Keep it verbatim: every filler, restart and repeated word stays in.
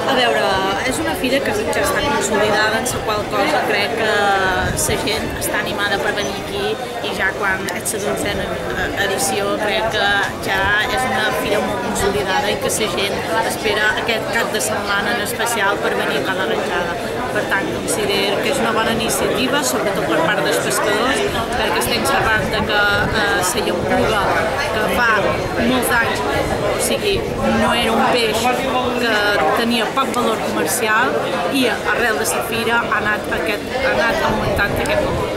A veure, és una fira que ja està consolidada, en la qual cosa crec que la gent està animada per venir aquí i ja quan és la dotzena edició crec que ja és una fira molt consolidada i que la gent espera aquest cap de setmana en especial per venir a Cala Ratjada. Per tant, considero que és una bona iniciativa, sobretot per part dels pescadors, perquè estem xerrant de que eh, la llampuga, que fa molts anys, o sigui, no era un peix que tenia poc valor comercial i arrel de la fira ha anat, aquest, ha anat augmentant aquest valor.